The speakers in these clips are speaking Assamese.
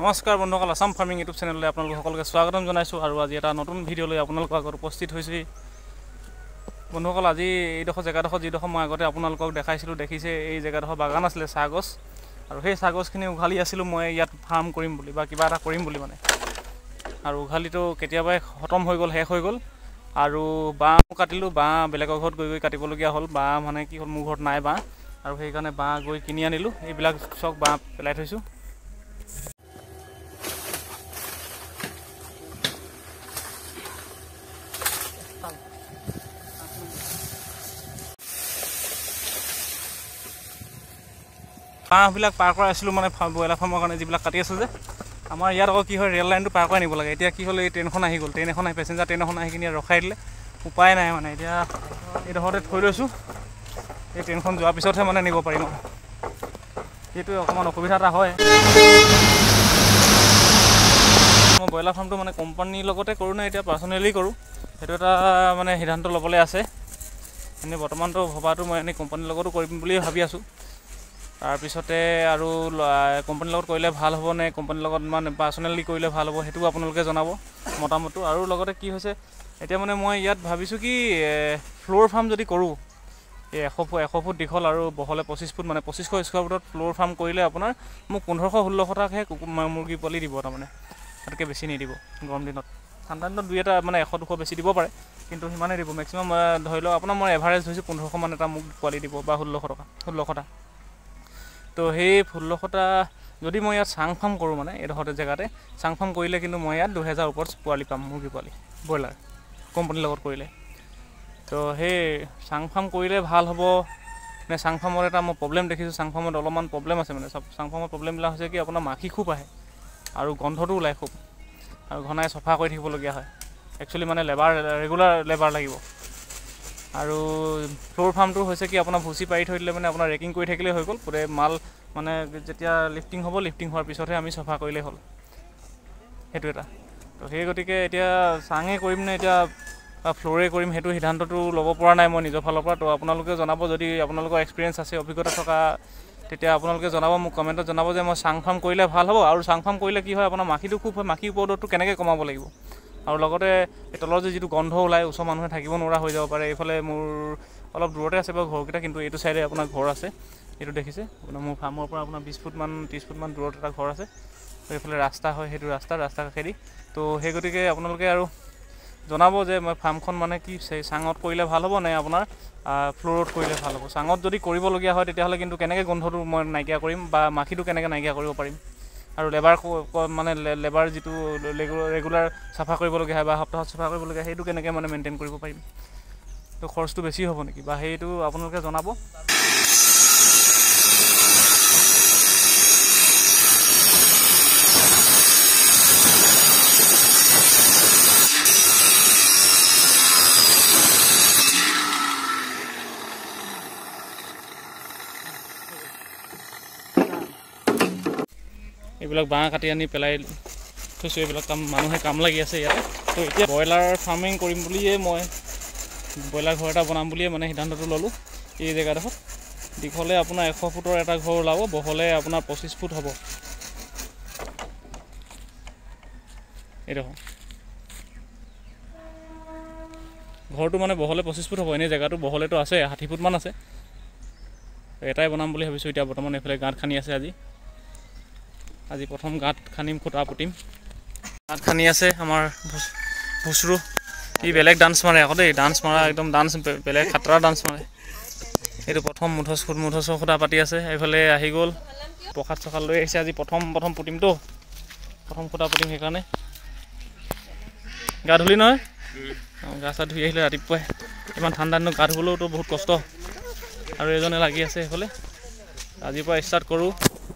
নমস্কাৰ বন্ধুসকল, আসাম ফাৰ্মিং ইউটিউব চেনেললৈ আপোনালোক সকলোকে স্বাগতম জনাইছোঁ। আৰু আজি এটা নতুন ভিডিঅ' লৈ আপোনালোকৰ আগত উপস্থিত হৈছোঁ। বন্ধুসকল, আজি এইডোখৰ জেগাডোখৰ যিডোখৰ মই আগতে আপোনালোকক দেখাইছিলোঁ, দেখিছে এই জেগাডোখৰ বাগান আছিলে চাহগছ। আৰু সেই চাহগছখিনি উঘালি আছিলোঁ মই ইয়াত ফাৰ্ম কৰিম বুলি বা কিবা এটা কৰিম বুলি মানে। আৰু উঘালিটো কেতিয়াবাই খতম হৈ গ'ল, শেষ হৈ গ'ল। আৰু বাঁহো কাটিলোঁ, বাঁহ বেলেগৰ ঘৰত গৈ কাটিবলগীয়া হ'ল। বাঁহ মানে কি হ'ল, মোৰ ঘৰত নাই বাঁহ, আৰু সেইকাৰণে বাঁহ গৈ কিনি আনিলোঁ। এইবিলাক চব বাঁহ পেলাই থৈছোঁ। বাঁহবিলাক পাৰ কৰাই আছিলোঁ মানে ব্ৰইলাৰ ফাৰ্মৰ কাৰণে, যিবিলাক কাটি আছোঁ যে। আমাৰ ইয়াত আকৌ কি হয়, ৰেল লাইনটো পাৰ কৰাই নিব লাগে। এতিয়া কি হ'ল, এই ট্ৰেইনখন আহি গ'ল, ট্ৰেইন এখন আহি পেচেঞ্জাৰ ট্ৰেইন এখন আহি কিনি ৰখাই দিলে। উপায় নাই মানে, এতিয়া এইডোখৰতে থৈ লৈছোঁ। এই ট্ৰেইনখন যোৱাৰ পিছতহে মানে নিব পাৰিম। সেইটোৱে অকণমান অসুবিধা এটা হয়। মই ব্ৰইলাৰ ফাৰ্মটো মানে কোম্পানীৰ লগতে কৰোঁ নে এতিয়া পাৰ্চনেলি কৰোঁ, সেইটো এটা মানে সিদ্ধান্ত ল'বলৈ আছে। এনেই বৰ্তমানটো ভবাটো মই এনেই কোম্পানীৰ লগতো কৰিম বুলি ভাবি আছোঁ। তাৰপিছতে আৰু কোম্পানীৰ লগত কৰিলে ভাল হ'ব নে কোম্পানীৰ লগত মানে পাৰ্চনেলি কৰিলে ভাল হ'ব, সেইটোও আপোনালোকে জনাব মতামতটো। আৰু লগতে কি হৈছে, এতিয়া মানে মই ইয়াত ভাবিছোঁ কি ফ্ল'ৰ ফাৰ্ম যদি কৰোঁ, এই 100 ফুট দীঘল আৰু বহলে 25 ফুট, মানে 2500 স্কোৱাৰ ফুটত ফ্ল'ৰ ফাৰ্ম কৰিলে আপোনাৰ মোক 1500-1600 টকাহে মুৰ্গী পোৱালি দিব। তাৰমানে তাতকৈ বেছি নিদিব। গৰম দিনত, ঠাণ্ডা দিনত দুই এটা মানে 100-200 বেছি দিব পাৰে, কিন্তু সিমানেই দিব। মেক্সিমাম ধৰি লওক আপোনাৰ মই এভাৰেজ ধৰিছোঁ 1500 মান এটা মোক পোৱালি দিব, বা 1600টা। তো সেই 1600টা যদি মই ইয়াত চাং ফাৰ্ম কৰোঁ, মানে এইডোখৰতে জেগাতে চাং ফাৰ্ম কৰিলে কিন্তু মই ইয়াত 2000 ওপৰত পোৱালি পাম, মুৰ্গী পোৱালি ব্ৰইলাৰ কোম্পানীৰ লগত কৰিলে। তো সেই চাং ফাৰ্ম কৰিলে ভাল হ'ব নে? চাং ফাৰ্মত এটা মই প্ৰব্লেম দেখিছোঁ, চাং ফাৰ্মত অলপমান প্ৰব্লেম আছে মানে। চাং ফাৰ্মৰ প্ৰব্লেমবিলাক হৈছে কি, আপোনাৰ মাখি খুব আহে আৰু গোন্ধটো ওলায় খুব, আৰু ঘনাই চফা কৰি থাকিবলগীয়া হয়। একচুৱেলি মানে ৰেগুলাৰ লেবাৰ লাগিব। আৰু ফ্ল'ৰ ফাৰ্মটো হৈছে কি, আপোনাৰ ভুচি পাৰি থৈ দিলে মানে আপোনাৰ ৰেকিং কৰি থাকিলেই হৈ গ'ল। গোটেই মাল মানে যেতিয়া লিফটিং হ'ব, লিফটিং হোৱাৰ পিছতহে আমি চফা কৰিলেই হ'ল, সেইটো এটা। তো সেই গতিকে এতিয়া চাঙে কৰিম নে এতিয়া ফ্ল'ৰে কৰিম, সেইটো সিদ্ধান্তটো ল'ব পৰা নাই মই নিজৰ ফালৰ পৰা। তো আপোনালোকে জনাব, যদি আপোনালোকৰ এক্সপিৰিয়েঞ্চ আছে, অভিজ্ঞতা থকা, তেতিয়া আপোনালোকে জনাব মোক কমেণ্টত জনাব যে মই চাং ফাৰ্ম কৰিলে ভাল হ'ব। আৰু চাং ফাৰ্ম কৰিলে কি হয়, আপোনাৰ মাখিটো খুব হয়, মাখিৰ উপদ্ৰৱটো কেনেকৈ কমাব লাগিব। আৰু লগতে এই তলৰ যিটো গোন্ধ ওলায়, ওচৰ মানুহে থাকিব নোৱাৰা হৈ যাব পাৰে। এইফালে মোৰ অলপ দূৰতে আছে বাৰু ঘৰকেইটা, কিন্তু এইটো চাইডে আপোনাৰ ঘৰ আছে, এইটো দেখিছে আপোনাৰ মোৰ ফাৰ্মৰ পৰা আপোনাৰ 20 ফুটমান 30 ফুটমান দূৰত এটা ঘৰ আছে। তো এইফালে ৰাস্তা হয়, সেইটো ৰাস্তা কাষেদি। তো সেই গতিকে আপোনালোকে আৰু জনাব যে মই ফাৰ্মখন মানে কি চাঙত কৰিলে ভাল হ'ব নে আপোনাৰ ফ্ল'ৰত কৰিলে ভাল হ'ব। চাঙত যদি কৰিবলগীয়া হয়, তেতিয়াহ'লে কিন্তু কেনেকৈ গোন্ধটো মই নাইকিয়া কৰিম, বা মাখিটো কেনেকৈ নাইকিয়া কৰিব পাৰিম। আৰু লেবাৰ যিটো ৰেগুলাৰ চাফা কৰিবলগীয়া হয় বা সপ্তাহত চাফা কৰিবলগীয়া হয়, সেইটো কেনেকৈ মানে মেইনটেইন কৰিব পাৰিম। তো খৰচটো বেছি হ'ব নেকি, বা সেইটো আপোনালোকে জনাব। এইবিলাক বাঁহ কাটি আনি পেলাই থৈছোঁ, এইবিলাক মানুহে কাম লাগি আছে ইয়াতে। তো এতিয়া ব্ৰইলাৰ ফাৰ্মিং কৰিম বুলিয়ে মই ব্ৰইলাৰ ঘৰ এটা বনাম বুলিয়ে মানে সিদ্ধান্তটো ল'লোঁ। এই জেগাডোখৰত দীঘলে আপোনাৰ 100 ফুটৰ এটা ঘৰ ওলাব, বহলে আপোনাৰ 25 ফুট হ'ব। এইডোখৰ ঘৰটো মানে বহলে 25 ফুট হ'ব। এনেই জেগাটো বহলেতো আছে 60 ফুটমান আছে। এটাই বনাম বুলি ভাবিছোঁ এতিয়া বৰ্তমান। এইফালে গাঁত খান্দি আছে, আজি প্ৰথম গাঁত খান্দিম, খুঁটা পুতিম। গাঁত খান্দি আছে আমাৰ ভুচৰু। ই বেলেগ ডান্স মাৰে আকৌ দেই, ডান্স মাৰা একদম ডান্স বেলেগ খাতৰা ডান্স মাৰে। এইটো প্ৰথম মুঠছ খুঁটা পাতি আছে। এইফালে আহি গ'ল, প্ৰসাদ চসাদ লৈ আহিছে। আজি প্ৰথম পুতিমতো, প্ৰথম খুঁটা পুতিম, সেইকাৰণে। গা ধুলি নহয়? গা চা ধুই আহিলে ৰাতিপুৱাই। ইমান ঠাণ্ডা দিনত গা ধুবলৈওতো বহুত কষ্ট। আৰু এজনে লাগি আছে সেইফালে। আজিৰ পৰা ষ্টাৰ্ট কৰোঁ।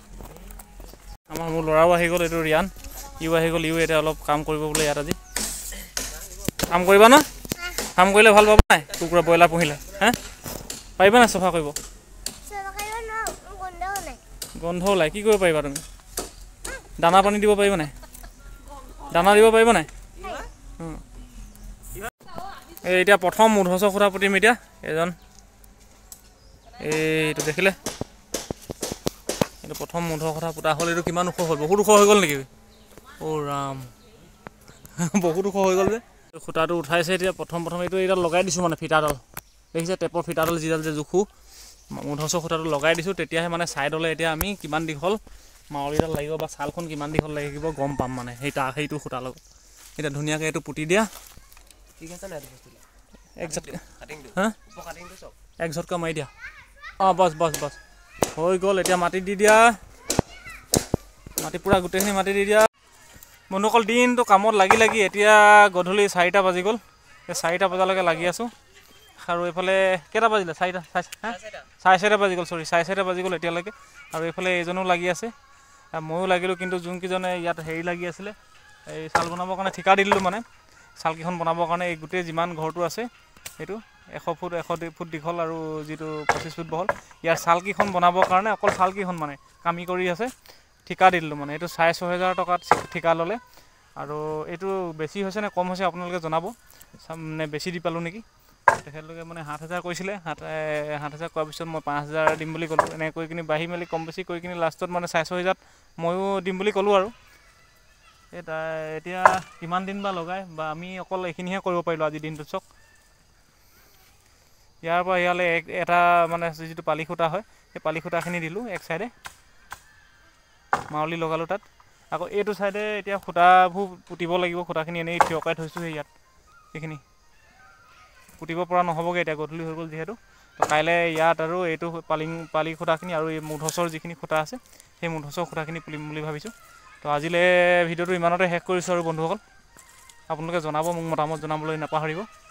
মোৰ ল'ৰাও আহি গ'ল, এইটো ৰিয়ান, ইও আহি গ'ল। ইও এতিয়া অলপ কাম কৰিব বোলে ইয়াত। আজি কাম কৰিবা ন? কাম কৰিলে ভাল পাবা নাই? কুকুৰা ব্ৰইলাৰ পুহিলে পাৰিবা নাই চফা কৰিব? গোন্ধ ওলাই, কি কৰিব পাৰিবা তুমি? দানা পানী দিব পাৰিবা নাই? দানা দিব পাৰিবা নাই? এতিয়া প্ৰথম 1800 খুঁটা পুতিম এতিয়া। এজন এইটো দেখিলে, এইটো প্ৰথম 1800 খুঁটা পুতা হ'ল। এইটো কিমান ওখ হ'ল, বহুত ওখ হৈ গ'ল নেকি? অ' ৰাম বহুত ওখ হৈ গ'ল যে খুঁটাটো উঠাইছে এতিয়া প্ৰথম এইটো এইডাল লগাই দিছোঁ মানে ফিটাডাল দেখিছে টেপৰ ফিটাডাল যিডাল যে জোখো মুধচৰ খুঁটাটো লগাই দিছোঁ তেতিয়াহে মানে ছাইডলৈ এতিয়া আমি কিমান দীঘল মাউলিডাল লাগিব বা ছালখন কিমান দীঘল লাগিব গম পাম মানে সেইটো খুঁটাৰ লগত এতিয়া ধুনীয়াকৈ এইটো পুতি দিয়া এক ঝটকা মাৰি দিয়া অঁ বছ হৈ গ'ল এতিয়া মাটি দি দিয়া মাটি পূৰা গোটেইখিনি মাটি দি দিয়া বন্ধুসকল দিনটো কামত লাগি এতিয়া গধূলি 4টা বাজি গ'ল এই 4টা বজালৈকে লাগি আছোঁ আৰু এইফালে কেইটা বাজিলে 4টা চাৰে 4টা বাজি গ'ল চাৰে 4টা বাজি গ'ল এতিয়ালৈকে আৰু এইফালে এইজনো লাগি আছে ময়ো লাগিলোঁ কিন্তু যোনকেইজনে ইয়াত হেৰি লাগি আছিলে এই ছাল বনাবৰ কাৰণে ঠিকা দি দিলোঁ মানে ছালকেইখন বনাবৰ কাৰণে এই গোটেই যিমান ঘৰটো আছে সেইটো 100 ফুট 102 ফুট দীঘল আৰু যিটো 25 ফুট বহল ইয়াৰ ছালকেইখন বনাবৰ কাৰণে অকল ছালকেইখন মানে কামি কৰি আছে ঠিকা দি দিলোঁ মানে এইটো 6,500 টকাত ঠিকা ল'লে আৰু এইটো বেছি হৈছে নে কম হৈছে আপোনালোকে জনাব মানে বেছি দি পালোঁ নেকি তেখেতলোকে মানে 7,000 কৈছিলে 7,000 কোৱাৰ পিছত মই 5,000 দিম বুলি ক'লোঁ এনেকৈ কৰি কিনি বাঢ়ি মেলি কম বেছি কৰি কিনি লাষ্টত মানে 6,500 ময়ো দিম বুলি ক'লোঁ আৰু এতিয়া কিমান দিন বা লগাই বা আমি অকল এইখিনিহে কৰিব পাৰিলোঁ আজি দিনটোত চাওক ইয়াৰ পৰা ইয়ালৈ এটা মানে যিটো পালি খুঁটা হয় সেই পালি খুঁটাখিনি দিলোঁ এক চাইডে মাউলি লগালোঁ তাত আকৌ এইটো চাইডে এতিয়া খুঁটাবোৰ পুতিব লাগিব খুঁটাখিনি এনেই থিয়কাই থৈছোঁ ইয়াত এইখিনি পুতিব পৰা নহ'বগৈ এতিয়া গধূলি হৈ গ'ল যিহেতু তো কাইলৈ ইয়াত আৰু এইটো পালি খুঁটাখিনি আৰু এই মুধচৰ যিখিনি খুঁটা আছে সেই মুধচৰ খুঁটাখিনি পুলিম বুলি ভাবিছোঁ তো আজিলৈ ভিডিঅ'টো ইমানতে শেষ কৰিছোঁ আৰু বন্ধুসকল আপোনালোকে জনাব মোক মতামত জনাবলৈ নাপাহৰিব